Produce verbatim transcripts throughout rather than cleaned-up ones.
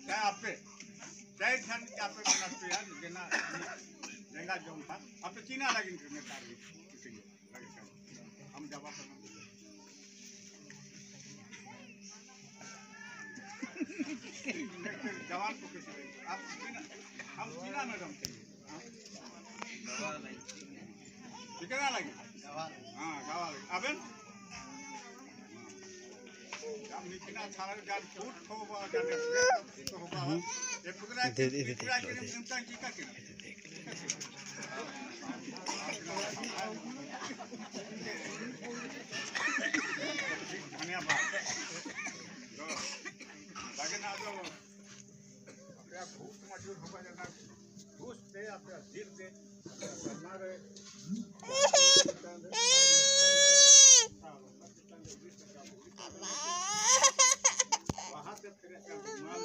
चाहे आपे चाहे ध्यान के आपे बना तो यार जेना जंगा जोन था आपे चीना लगिन करने तारी लगे हम जवाब जवान को किसी आप चीना हम चीना में रमते हैं कितना लगी गवाल हाँ गवाल अबे हम निकला छाड़ जान फूट होगा जाने तो होगा ये पुतला पुतला के निमतान की का किना धन्यवाद तो लगे ना तो क्या भूख मजबूर होगा जाना घुस पे आपका दिल पे हमारे वहाँ से फिर माल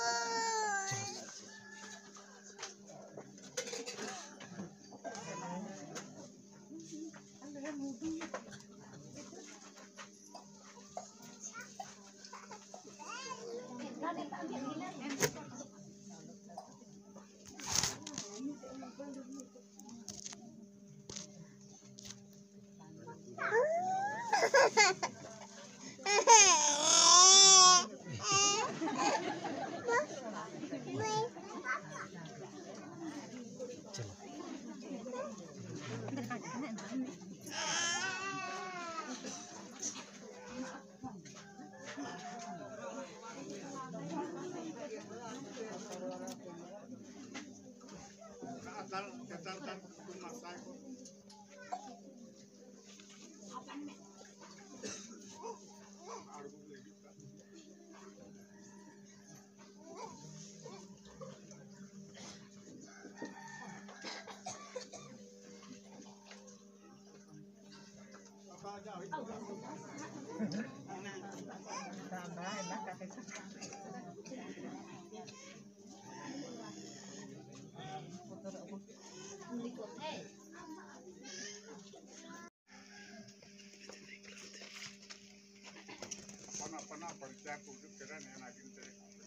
अपना परिचय को करा नहीं ना किंतु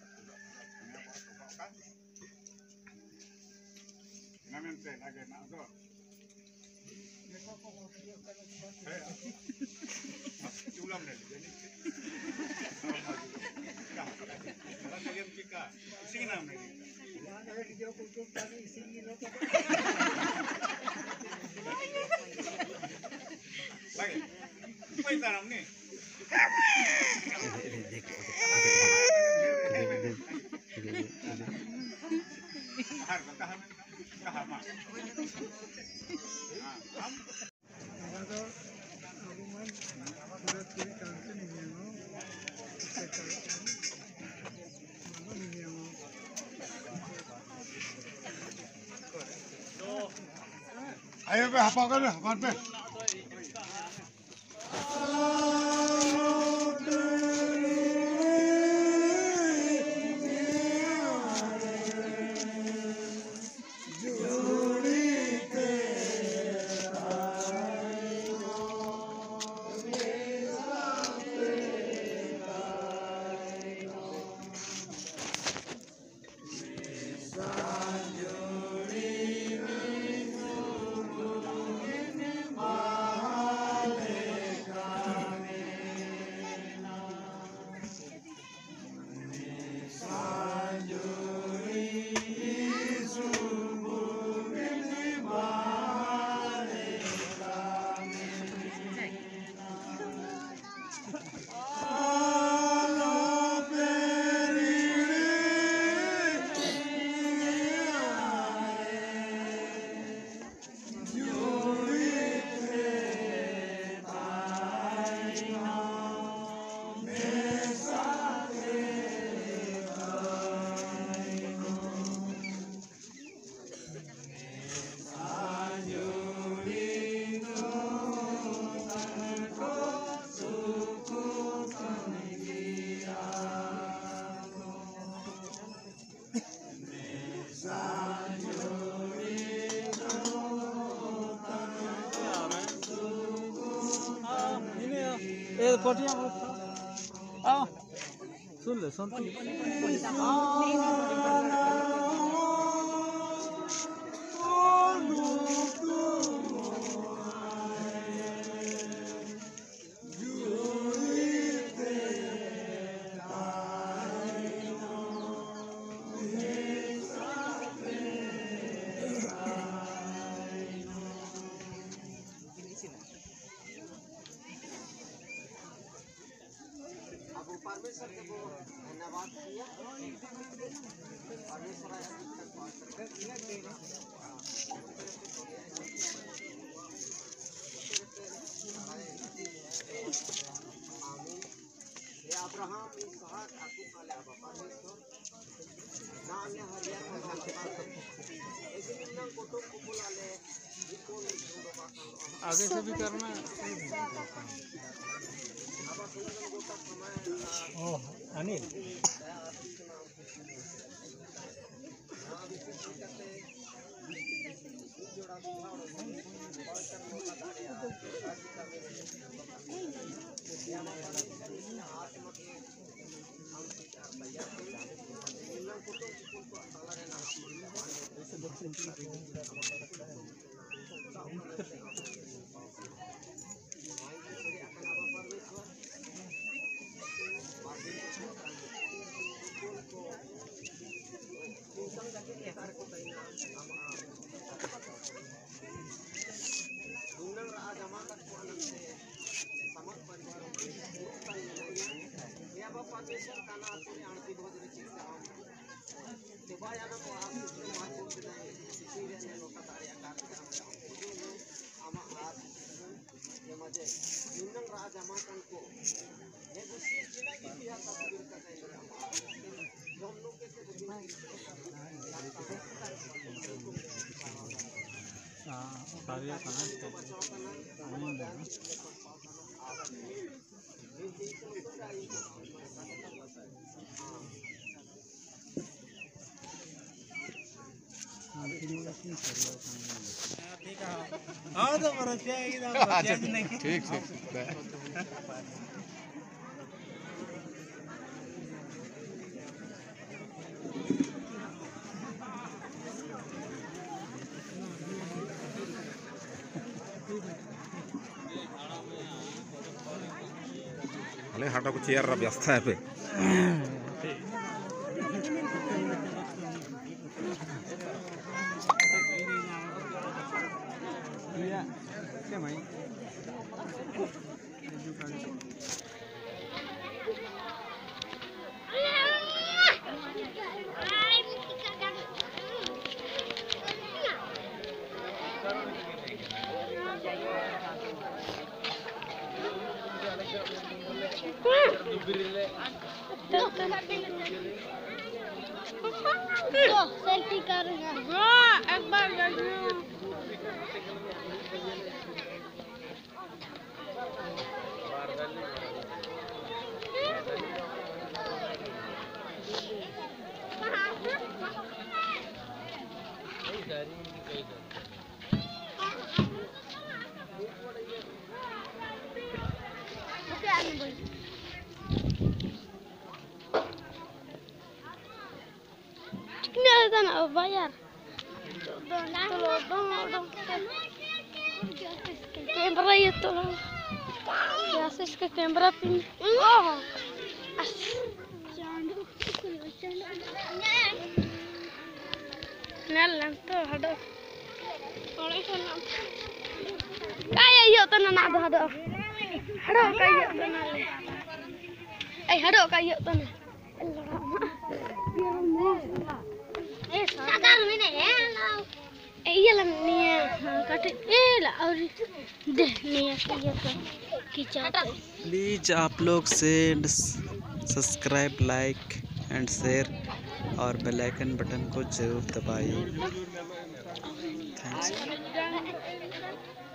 नमस्ते लगे ना तो चूल्हा में ले क्या इसी नाम में लगे कोई नाम नहीं ayo be apa kan hafal be ए कोटिया आओ सुन ले सुन आगे से भी करना। ओह अनिल कार्य हाँ तो ठीक ठीक अरे हाटो को चेयर व्यवस्था है पे क्या भाई सेल्फी करूंगा एक बार ना bayar tolong dong kamera ya tolong ya sis ke kamera pin oh nalan to hado oleh sana kaya yo to na hado hado hado kaya to na le ai hado kaya to na please आप लोग send subscribe like and share और bell icon button को जरूर दबाइए। Thanks.